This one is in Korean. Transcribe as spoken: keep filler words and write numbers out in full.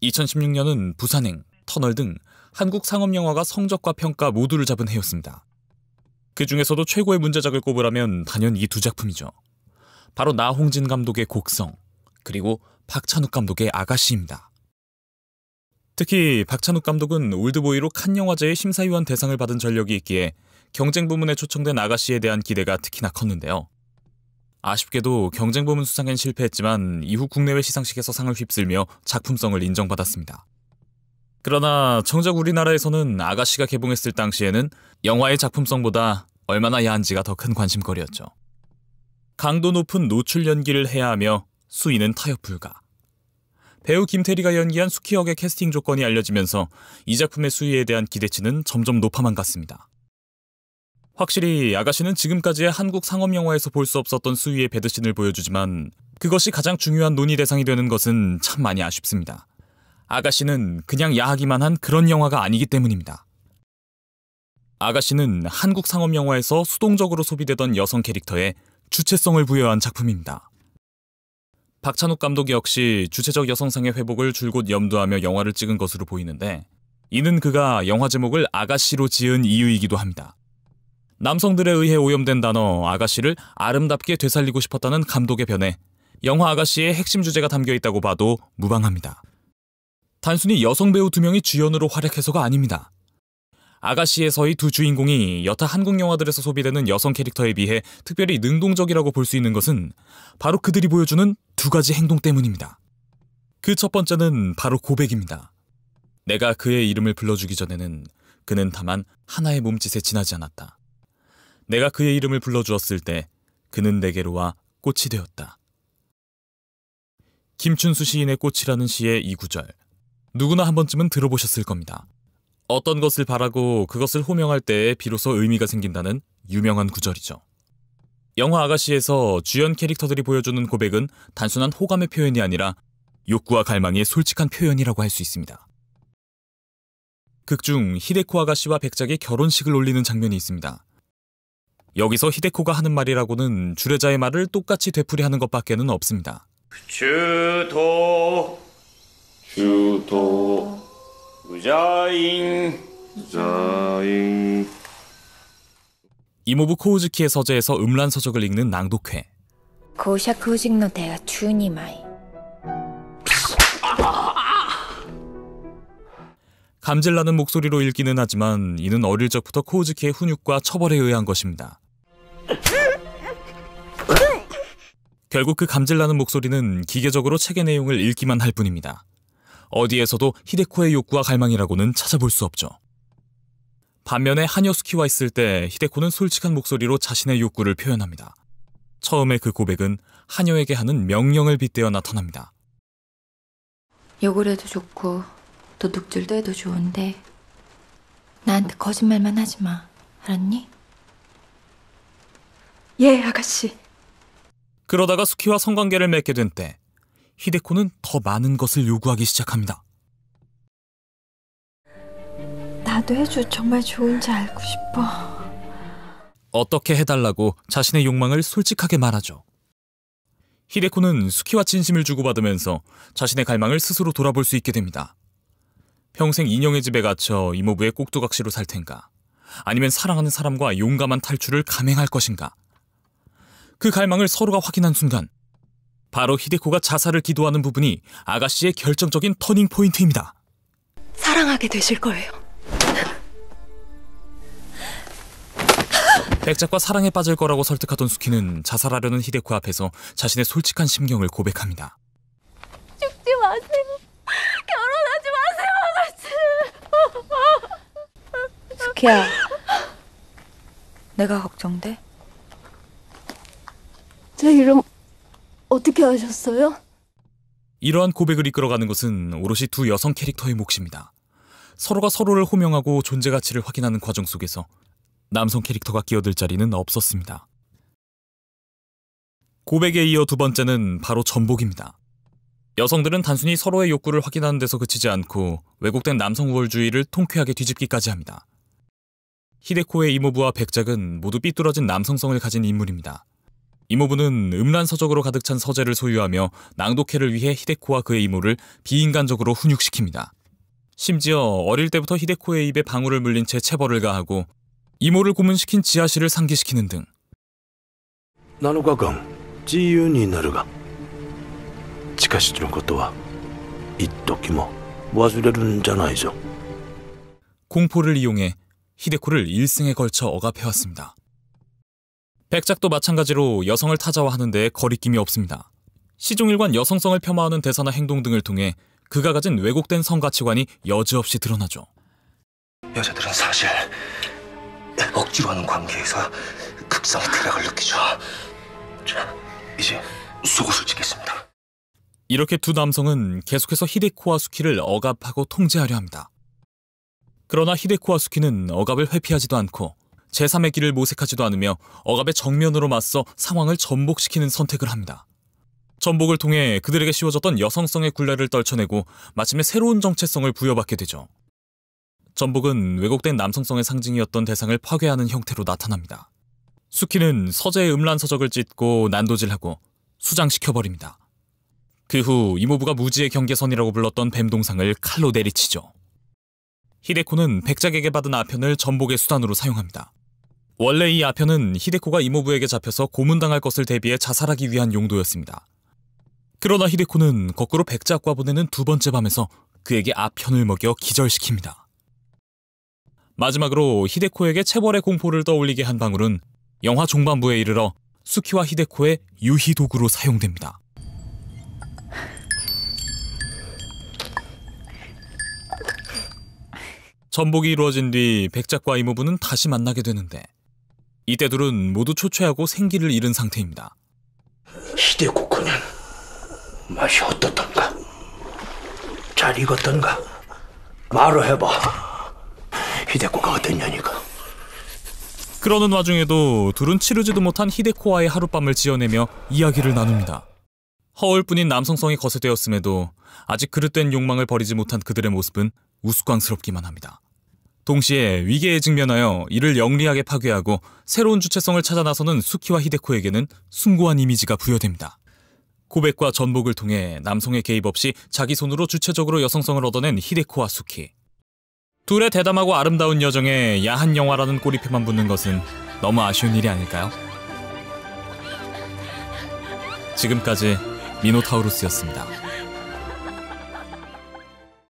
이천십육 년은 부산행, 터널 등 한국 상업영화가 성적과 평가 모두를 잡은 해였습니다. 그 중에서도 최고의 문제작을 꼽으라면 단연 이 두 작품이죠. 바로 나홍진 감독의 곡성, 그리고 박찬욱 감독의 아가씨입니다. 특히 박찬욱 감독은 올드보이로 칸 영화제의 심사위원 대상을 받은 전력이 있기에 경쟁 부문에 초청된 아가씨에 대한 기대가 특히나 컸는데요. 아쉽게도 경쟁 부문 수상엔 실패했지만 이후 국내외 시상식에서 상을 휩쓸며 작품성을 인정받았습니다. 그러나 정작 우리나라에서는 아가씨가 개봉했을 당시에는 영화의 작품성보다 얼마나 야한지가 더 큰 관심거리였죠. 강도 높은 노출 연기를 해야 하며 수위는 타협 불가. 배우 김태리가 연기한 수키 역의 캐스팅 조건이 알려지면서 이 작품의 수위에 대한 기대치는 점점 높아만 갔습니다. 확실히 아가씨는 지금까지의 한국 상업영화에서 볼 수 없었던 수위의 배드신을 보여주지만 그것이 가장 중요한 논의 대상이 되는 것은 참 많이 아쉽습니다. 아가씨는 그냥 야하기만 한 그런 영화가 아니기 때문입니다. 아가씨는 한국 상업영화에서 수동적으로 소비되던 여성 캐릭터에 주체성을 부여한 작품입니다. 박찬욱 감독 역시 주체적 여성상의 회복을 줄곧 염두하며 영화를 찍은 것으로 보이는데 이는 그가 영화 제목을 아가씨로 지은 이유이기도 합니다. 남성들에 의해 오염된 단어 아가씨를 아름답게 되살리고 싶었다는 감독의 변에 영화 아가씨의 핵심 주제가 담겨있다고 봐도 무방합니다. 단순히 여성 배우 두 명이 주연으로 활약해서가 아닙니다. 아가씨에서의 두 주인공이 여타 한국 영화들에서 소비되는 여성 캐릭터에 비해 특별히 능동적이라고 볼 수 있는 것은 바로 그들이 보여주는 두 가지 행동 때문입니다. 그 첫 번째는 바로 고백입니다. 내가 그의 이름을 불러주기 전에는 그는 다만 하나의 몸짓에 지나지 않았다. 내가 그의 이름을 불러주었을 때 그는 내게로 와 꽃이 되었다. 김춘수 시인의 꽃이라는 시의 이 구절, 누구나 한 번쯤은 들어보셨을 겁니다. 어떤 것을 바라고 그것을 호명할 때에 비로소 의미가 생긴다는 유명한 구절이죠. 영화 아가씨에서 주연 캐릭터들이 보여주는 고백은 단순한 호감의 표현이 아니라 욕구와 갈망의 솔직한 표현이라고 할 수 있습니다. 극중 히데코 아가씨와 백작이 결혼식을 올리는 장면이 있습니다. 여기서 히데코가 하는 말이라고는 주례자의 말을 똑같이 되풀이하는 것밖에는 없습니다. 주토 주토 우자인 우자인 이모부 코우즈키의 서재에서 음란 서적을 읽는 낭독회. 고샤쿠직의 대가 십이 마이. 감질나는 목소리로 읽기는 하지만 이는 어릴 적부터 코우즈키의 훈육과 처벌에 의한 것입니다. 결국 그 감질나는 목소리는 기계적으로 책의 내용을 읽기만 할 뿐입니다. 어디에서도 히데코의 욕구와 갈망이라고는 찾아볼 수 없죠. 반면에 하녀수키와 있을 때 히데코는 솔직한 목소리로 자신의 욕구를 표현합니다. 처음에 그 고백은 하녀에게 하는 명령을 빗대어 나타납니다. 욕을 해도 좋고 도둑질도 해도 좋은데 나한테 거짓말만 하지 마. 알았니? 예, 아가씨. 그러다가 수키와 성관계를 맺게 된 때 히데코는 더 많은 것을 요구하기 시작합니다. 나도 해줘. 정말 좋은지 알고 싶어. 어떻게 해달라고 자신의 욕망을 솔직하게 말하죠. 히데코는 수키와 진심을 주고받으면서 자신의 갈망을 스스로 돌아볼 수 있게 됩니다. 평생 인형의 집에 갇혀 이모부의 꼭두각시로 살 텐가, 아니면 사랑하는 사람과 용감한 탈출을 감행할 것인가. 그 갈망을 서로가 확인한 순간 바로 히데코가 자살을 기도하는 부분이 아가씨의 결정적인 터닝 포인트입니다. 사랑하게 되실 거예요. 백작과 사랑에 빠질 거라고 설득하던 수키는 자살하려는 히데코 앞에서 자신의 솔직한 심경을 고백합니다. 죽지 마세요. 결혼하지 마세요, 아가씨. 수키야, 내가 걱정돼? 제 이름 어떻게 아셨어요? 이러한 고백을 이끌어가는 것은 오롯이 두 여성 캐릭터의 몫입니다. 서로가 서로를 호명하고 존재 가치를 확인하는 과정 속에서 남성 캐릭터가 끼어들 자리는 없었습니다. 고백에 이어 두 번째는 바로 전복입니다. 여성들은 단순히 서로의 욕구를 확인하는 데서 그치지 않고 왜곡된 남성 우월주의를 통쾌하게 뒤집기까지 합니다. 히데코의 이모부와 백작은 모두 삐뚤어진 남성성을 가진 인물입니다. 이모부는 음란서적으로 가득 찬 서재를 소유하며 낭독회를 위해 히데코와 그의 이모를 비인간적으로 훈육시킵니다. 심지어 어릴 때부터 히데코의 입에 방울을 물린 채 체벌을 가하고 이모를 고문시킨 지아씨를 상기시키는 등 なのかかん自由になるが近しのことは一時も忘れるんじゃないぞ. 공포를 이용해 히데코를 일생에 걸쳐 억압해왔습니다. 백작도 마찬가지로 여성을 타자화하는 데 거리낌이 없습니다. 시종일관 여성성을 폄하하는 대사나 행동 등을 통해 그가 가진 왜곡된 성가치관이 여지없이 드러나죠. 여자들은 사실 억지로 하는 관계에서 극성의 쾌락을 느끼죠. 자, 이제 속옷을 찢겠습니다. 이렇게 두 남성은 계속해서 히데코와 수키를 억압하고 통제하려 합니다. 그러나 히데코와 수키는 억압을 회피하지도 않고 제삼의 길을 모색하지도 않으며 억압의 정면으로 맞서 상황을 전복시키는 선택을 합니다. 전복을 통해 그들에게 씌워졌던 여성성의 굴레를 떨쳐내고 마침내 새로운 정체성을 부여받게 되죠. 전복은 왜곡된 남성성의 상징이었던 대상을 파괴하는 형태로 나타납니다. 수키는 서재의 음란서적을 찢고 난도질하고 수장시켜버립니다. 그 후 이모부가 무지의 경계선이라고 불렀던 뱀동상을 칼로 내리치죠. 히데코는 백작에게 받은 아편을 전복의 수단으로 사용합니다. 원래 이 아편은 히데코가 이모부에게 잡혀서 고문당할 것을 대비해 자살하기 위한 용도였습니다. 그러나 히데코는 거꾸로 백작과 보내는 두 번째 밤에서 그에게 아편을 먹여 기절시킵니다. 마지막으로 히데코에게 체벌의 공포를 떠올리게 한 방울은 영화 종반부에 이르러 수키와 히데코의 유희 도구로 사용됩니다. 전복이 이루어진 뒤 백작과 이모부는 다시 만나게 되는데 이때 둘은 모두 초췌하고 생기를 잃은 상태입니다. 히데코는 맛이 어떻던가? 잘 익었던가? 말을 해봐. 히데코가 어땠냐니까. 그러는 와중에도 둘은 치르지도 못한 히데코와의 하룻밤을 지어내며 이야기를 나눕니다. 허울뿐인 남성성이 거세되었음에도 아직 그릇된 욕망을 버리지 못한 그들의 모습은 우스꽝스럽기만 합니다. 동시에 위계에 직면하여 이를 영리하게 파괴하고 새로운 주체성을 찾아 나서는 수키와 히데코에게는 숭고한 이미지가 부여됩니다. 고백과 전복을 통해 남성의 개입 없이 자기 손으로 주체적으로 여성성을 얻어낸 히데코와 수키. 둘의 대담하고 아름다운 여정에 야한 영화라는 꼬리표만 붙는 것은 너무 아쉬운 일이 아닐까요? 지금까지 미노타우루스였습니다.